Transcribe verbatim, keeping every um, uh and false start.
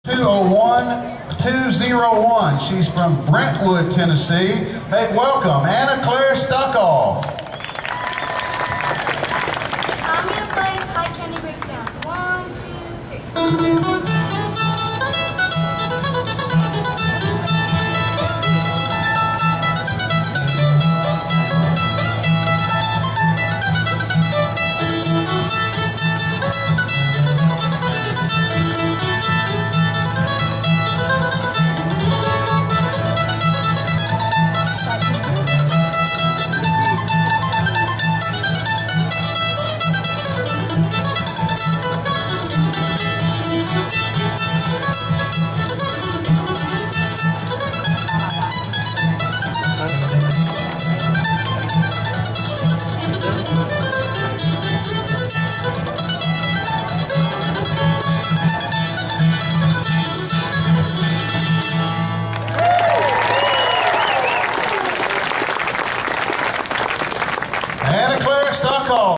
two oh one two oh one. She's from Brentwood, Tennessee. Hey, welcome, Anna Claire Stockhoff. I'm going to play Pike Candy Breakdown. One, two, three. Anna Claire Stockhoff.